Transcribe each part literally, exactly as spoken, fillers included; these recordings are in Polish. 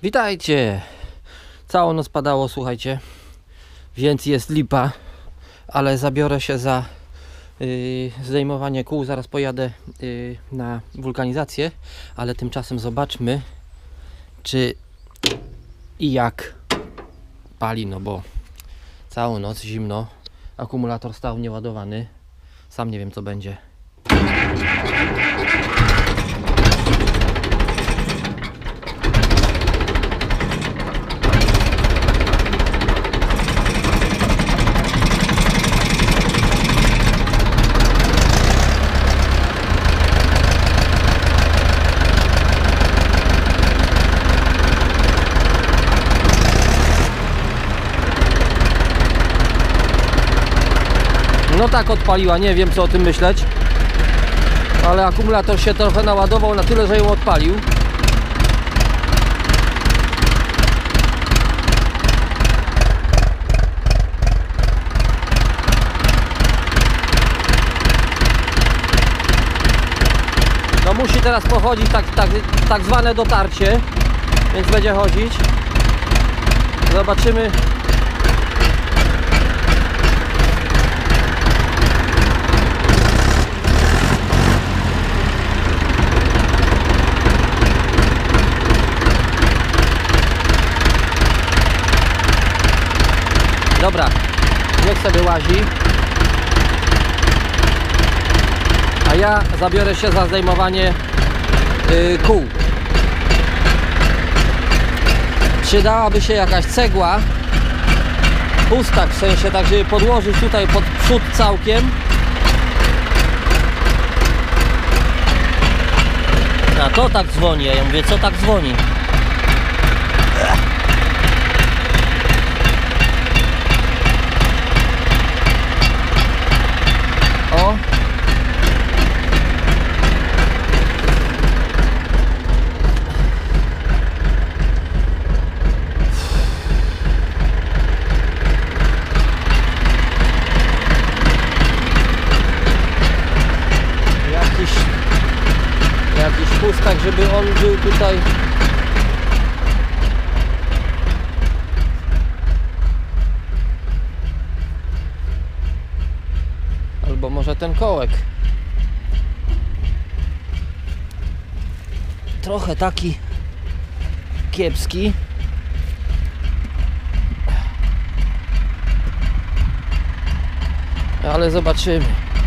Witajcie! Całą noc padało, słuchajcie, więc jest lipa, ale zabiorę się za yy, zdejmowanie kół. Zaraz pojadę yy, na wulkanizację, ale tymczasem zobaczmy, czy i jak pali, no bo całą noc zimno, akumulator stał nieładowany, sam nie wiem co będzie. No tak odpaliła, nie wiem co o tym myśleć, ale akumulator się trochę naładował na tyle, że ją odpalił. No musi teraz pochodzić tak, tak, tak zwane dotarcie, więc będzie chodzić. Zobaczymy. Dobra, niech sobie łazi, a ja zabiorę się za zdejmowanie yy, kół. Przydałaby się jakaś cegła, pustak, w sensie tak, żeby podłożyć tutaj pod przód całkiem. A to tak dzwoni, ja mówię, co tak dzwoni? O. Jakiś jakiś pustak, żeby on był tutaj. Albo może ten kołek. Trochę taki kiepski. Ale zobaczymy.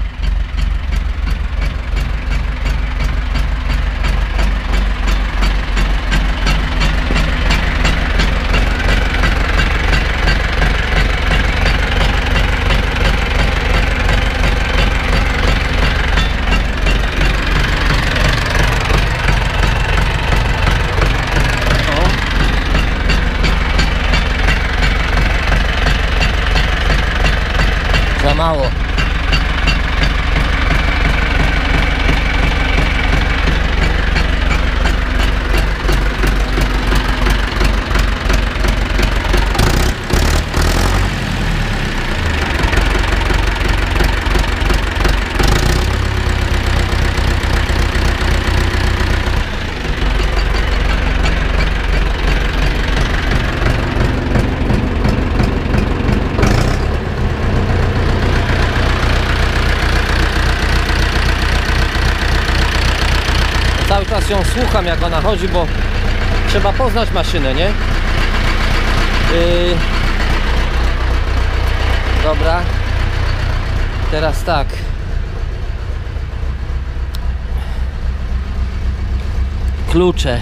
Za mało. Cały czas ją słucham, jak ona chodzi, bo trzeba poznać maszynę, nie? Yy... Dobra. Teraz tak. Klucze.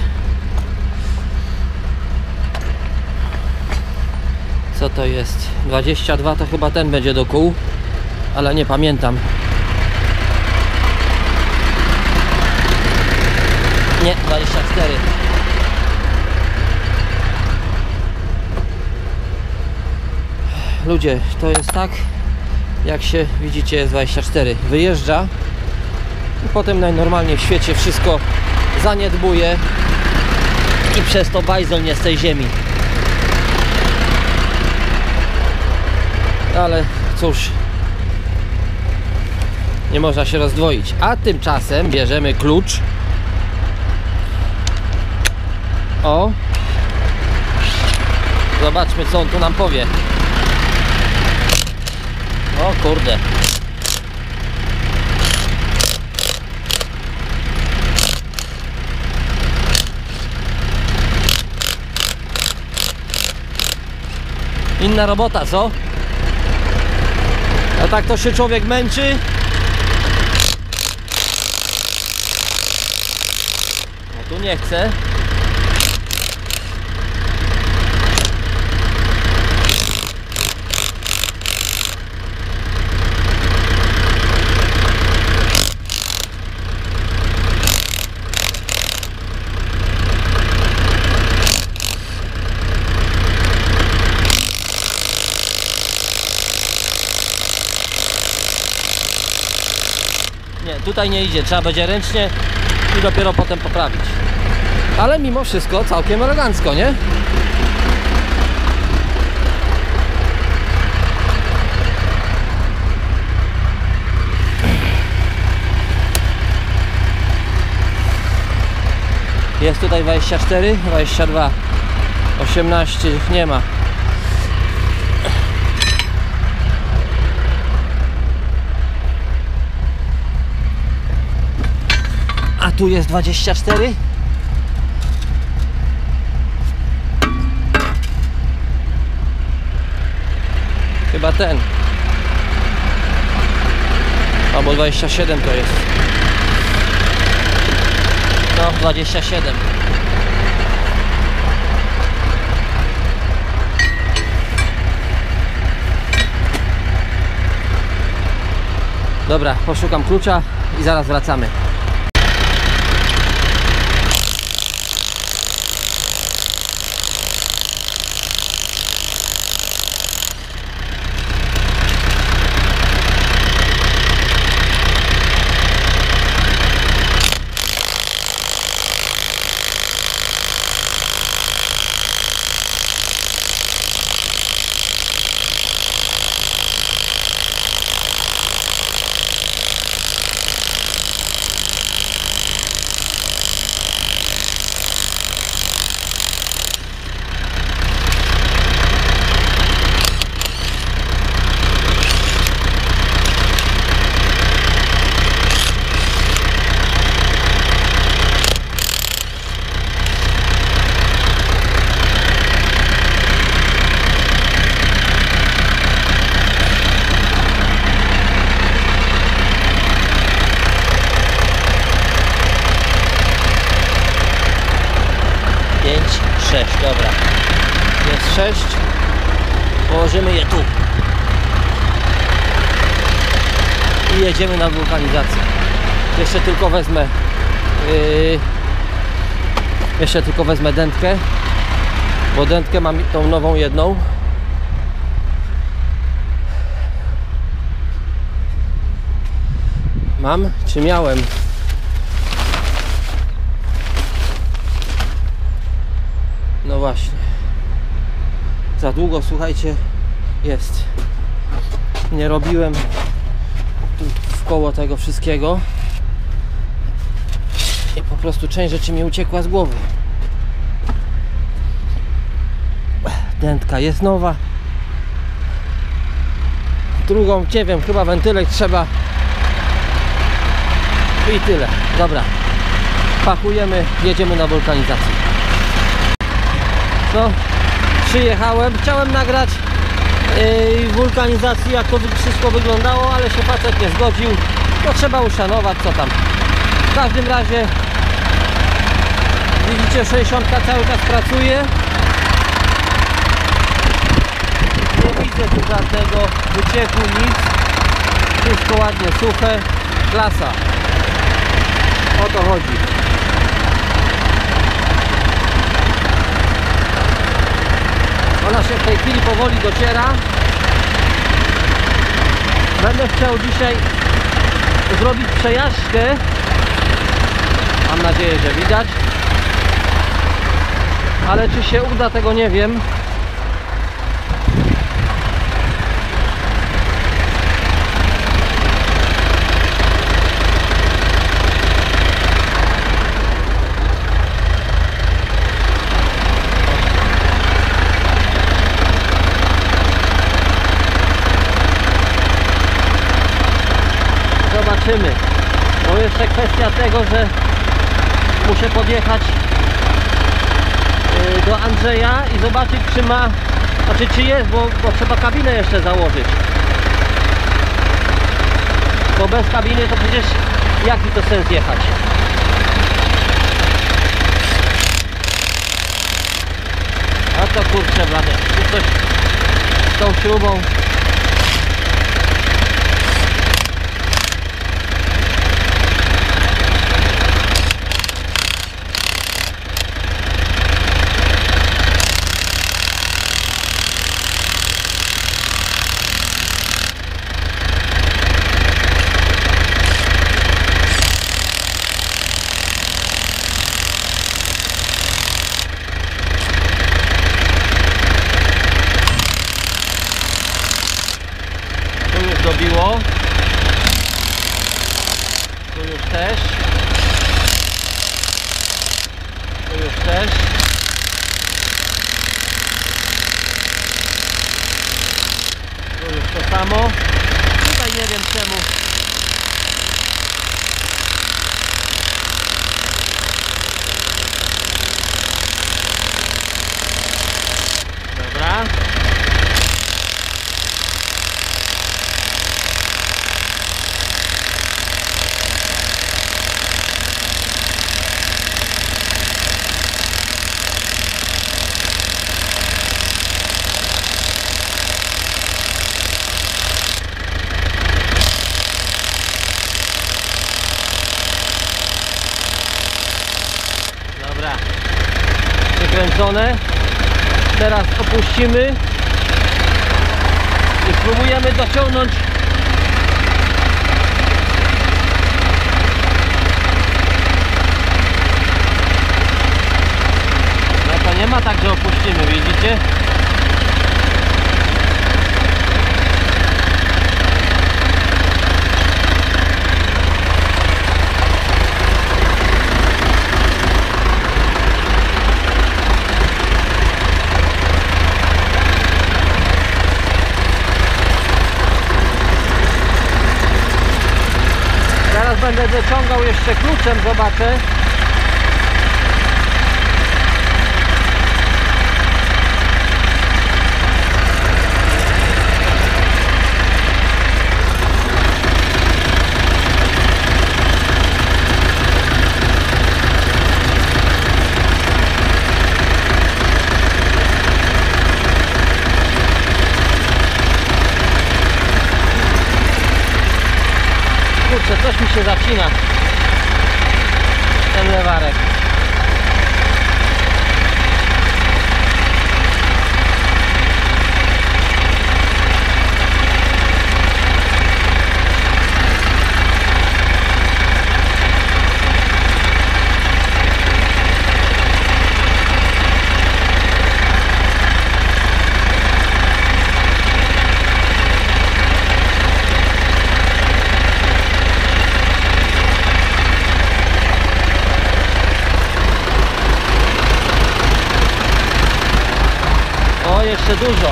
Co to jest? dwadzieścia dwa to chyba ten będzie do kół, ale nie pamiętam. Nie, dwadzieścia cztery. Ludzie, to jest tak, jak się widzicie, jest dwadzieścia cztery. Wyjeżdża i potem najnormalniej w świecie wszystko zaniedbuje i przez to bajzel nie z tej ziemi. Ale cóż, nie można się rozdwoić. A tymczasem bierzemy klucz. O, Zobaczmy, co on tu nam powie. O kurde. Inna robota, co? A tak to się człowiek męczy. A tu nie chce. Nie, tutaj nie idzie, trzeba będzie ręcznie i dopiero potem poprawić. Ale mimo wszystko całkiem elegancko, nie? Jest tutaj dwadzieścia cztery, dwadzieścia dwa, osiemnaście nie ma. A tu jest dwadzieścia cztery. Chyba ten. Albo dwadzieścia siedem to jest. No, dwadzieścia siedem. Dobra, poszukam klucza i zaraz wracamy. sześć, dobra. Jest sześć. Położymy je tu. I jedziemy na wulkanizację. Jeszcze tylko wezmę yy, Jeszcze tylko wezmę dętkę, bo dętkę mam tą nową jedną. Mam, czy miałem? No właśnie. Za długo, słuchajcie, jest. Nie robiłem tu w koło tego wszystkiego. I po prostu część rzeczy mi uciekła z głowy. Dętka jest nowa. Drugą, nie wiem, chyba wentylek trzeba. I tyle. Dobra. Pakujemy, jedziemy na wulkanizację. No, przyjechałem, chciałem nagrać yy, wulkanizacji, jak to wszystko wyglądało, ale się facet nie zgodził. No trzeba uszanować, co tam. W każdym razie widzicie, sześćdziesiątka cały czas pracuje. Nie widzę tu żadnego wycieku, nic. Wszystko ładnie suche. Klasa. O to chodzi. Ona się w tej chwili powoli dociera. Będę chciał dzisiaj zrobić przejażdżkę. Mam nadzieję, że widać. Ale czy się uda, tego nie wiem. zobaczymy. To jeszcze kwestia tego, że muszę podjechać do Andrzeja i zobaczyć, czy ma, znaczy czy jest, bo, bo trzeba kabinę jeszcze założyć. Bo bez kabiny to przecież jaki to sens jechać? A to kurczę blade, tu coś z tą śrubą. Dobiło. Tu już też. Tu już też. Tu już to samo. Tutaj nie wiem czemu. Dobra. Przykręcone. Teraz opuścimy i spróbujemy dociągnąć no to nie ma tak, że opuścimy, widzicie? Będę dociągał jeszcze kluczem, zobaczę. Kurczę, coś mi się zacina ten lewarek. Jeszcze dużo.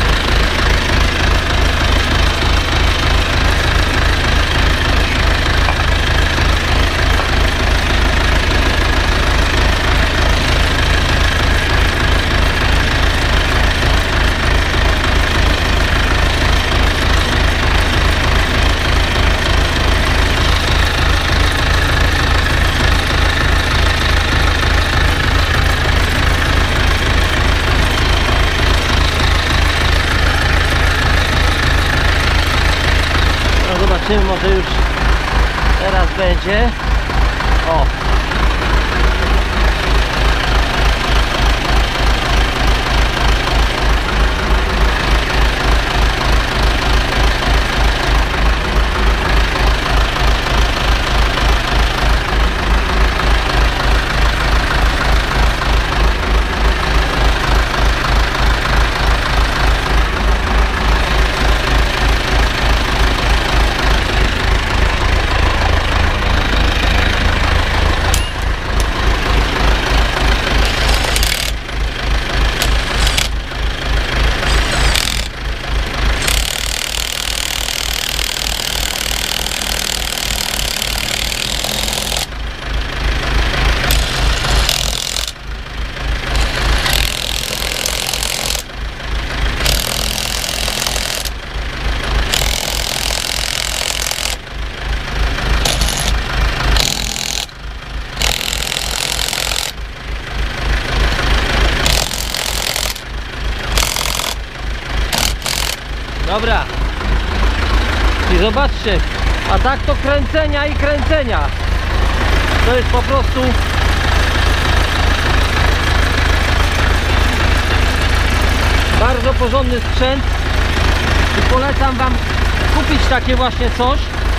Zobaczymy, może już teraz będzie. O! Dobra. I zobaczcie, a tak to kręcenia i kręcenia. To jest po prostu bardzo porządny sprzęt i polecam wam kupić takie właśnie coś.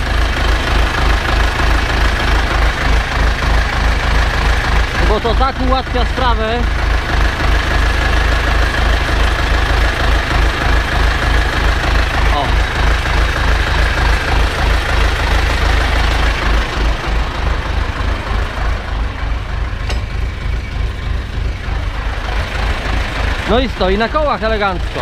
Bo to tak ułatwia sprawę. O. No i stoi na kołach elegancko.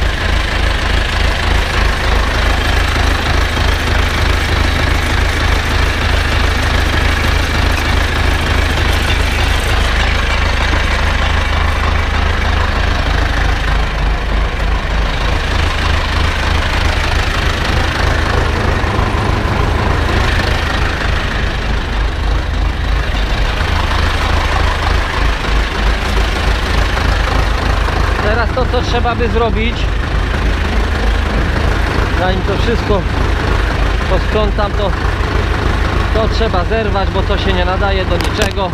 Teraz to, co trzeba by zrobić, zanim to wszystko posprzątam, to to trzeba zerwać, bo to się nie nadaje do niczego.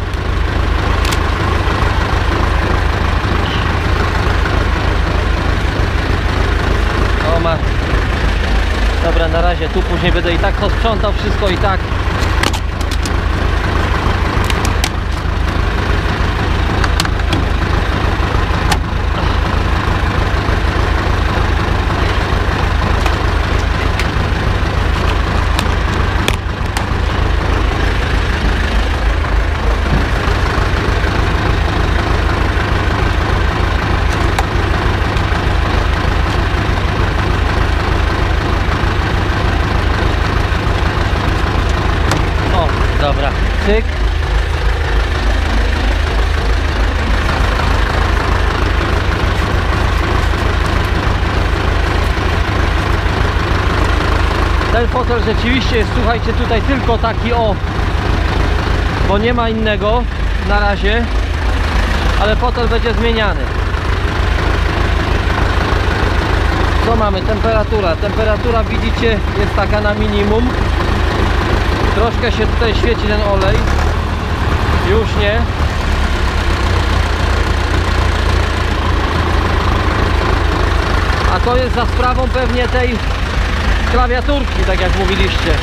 O ma. Dobra, na razie tu, później będę i tak posprzątał wszystko i tak. Dobra, cyk. Ten fotel rzeczywiście jest, słuchajcie, tutaj tylko taki o, bo nie ma innego na razie, ale fotel będzie zmieniany. Co mamy? Temperatura. Temperatura, widzicie, jest taka na minimum. Troszkę się tutaj świeci ten olej. Już nie. A to jest za sprawą pewnie tej klawiaturki, tak jak mówiliście.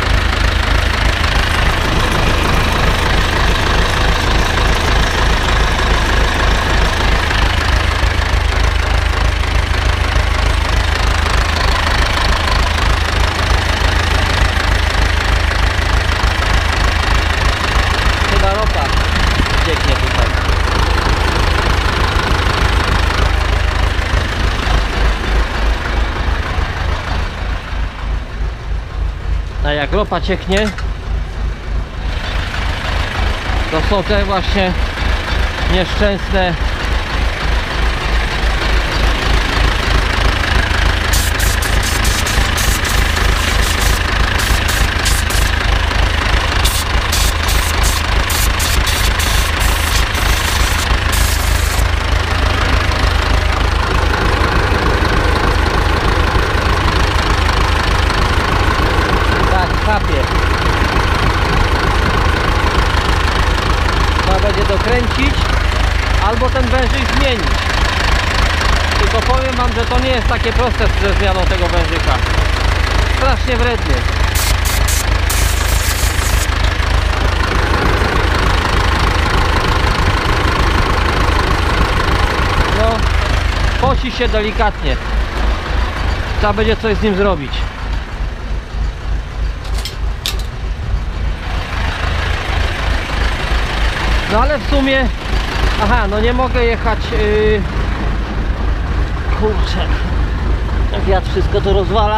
Pięknie tutaj. A jak ropa cieknie, to są te właśnie nieszczęsne kapie. Trzeba będzie dokręcić albo ten wężyk zmienić. Tylko powiem wam, że to nie jest takie proste ze zmianą tego wężyka. Strasznie wredny. No, poci się delikatnie. Trzeba będzie coś z nim zrobić. No ale w sumie, aha, no nie mogę jechać, yy... kurczę, wiatr wszystko to rozwala.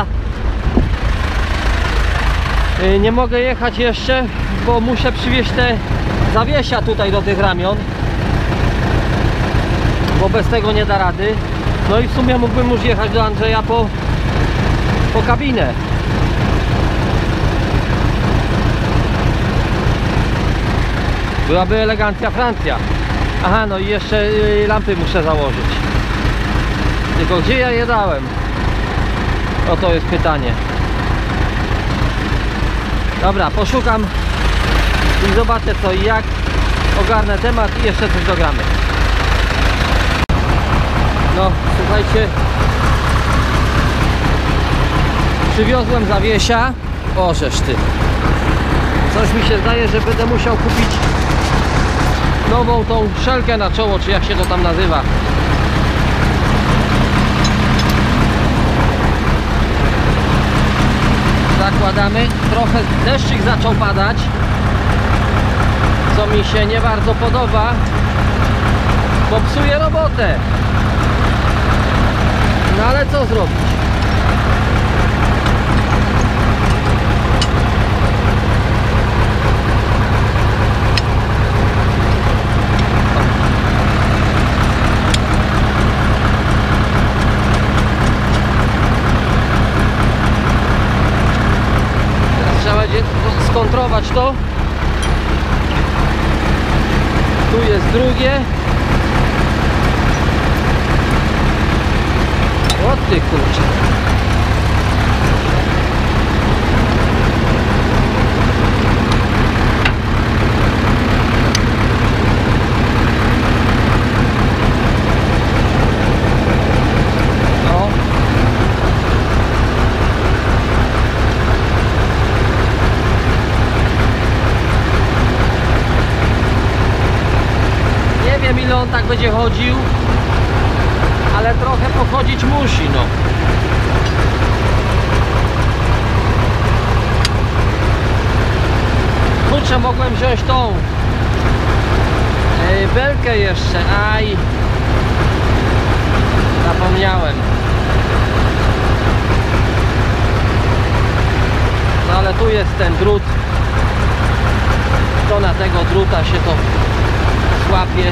Yy, nie mogę jechać jeszcze, bo muszę przywieźć te zawiesia tutaj do tych ramion, bo bez tego nie da rady. No i w sumie mógłbym już jechać do Andrzeja po, po kabinę. Byłaby elegancja Francja. Aha, no i jeszcze lampy muszę założyć. Tylko gdzie ja je dałem? No to jest pytanie. Dobra, poszukam i zobaczę co i jak. Ogarnę temat i jeszcze coś dogramy. No, słuchajcie. Przywiozłem zawiesia. O, żeż ty. Coś mi się zdaje, że będę musiał kupić nową tą szelkę na czoło, czy jak się to tam nazywa. Zakładamy. Trochę deszczyk zaczął padać, co mi się nie bardzo podoba, bo psuje robotę. No ale co zrobić? Trzeba będzie skontrować to. Tu jest drugie. O ty kurczę. O. Nie wiem ile on tak będzie chodził, ale trochę pochodzić musi, no. Kurczę, mogłem wziąć tą yy, belkę jeszcze, aj, zapomniałem. No ale tu jest ten drut, to na tego druta się to złapie.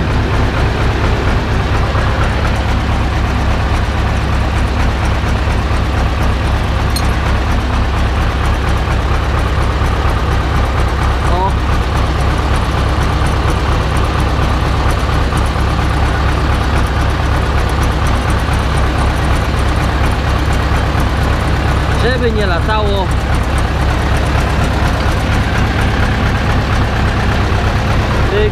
Żeby nie latało. Tyk.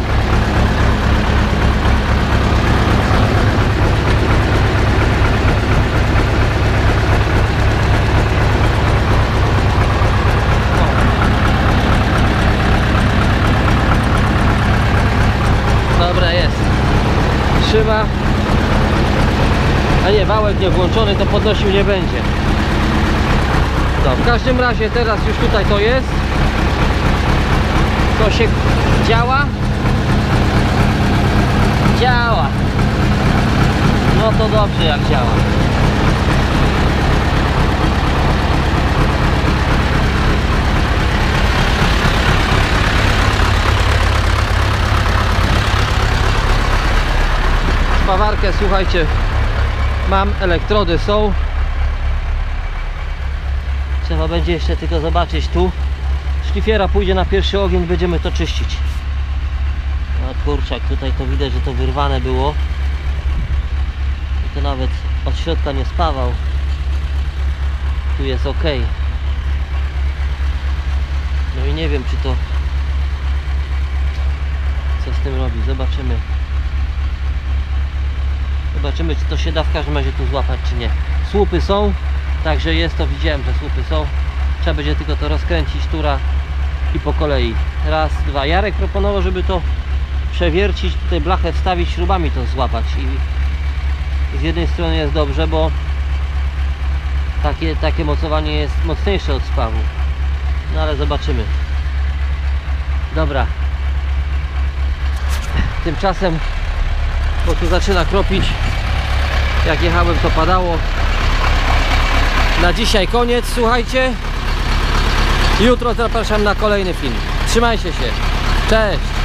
Dobra, jest. Trzyma. A nie, wałek nie włączony, to podnosił nie będzie. No, w każdym razie teraz już tutaj to jest. To się działa. Działa. No to dobrze jak działa. Spawarkę, słuchajcie, mam, elektrody są. Trzeba będzie jeszcze tylko zobaczyć tu. Szlifiera pójdzie na pierwszy ogień, będziemy to czyścić. No kurczak, tutaj to widać, że to wyrwane było. I to nawet od środka nie spawał. Tu jest ok. No i nie wiem, czy to... Co z tym robi? Zobaczymy. Zobaczymy, czy to się da w każdym razie tu złapać, czy nie. Słupy są. Także jest to, widziałem, że słupy są. Trzeba będzie tylko to rozkręcić, tura i po kolei. Raz, dwa. Jarek proponował, żeby to przewiercić, tutaj blachę wstawić, śrubami to złapać. I z jednej strony jest dobrze, bo takie, takie mocowanie jest mocniejsze od spawu. No ale zobaczymy. Dobra. Tymczasem, bo tu zaczyna kropić. Jak jechałem, to padało. Na dzisiaj koniec, słuchajcie. Jutro zapraszam na kolejny film. Trzymajcie się. Cześć.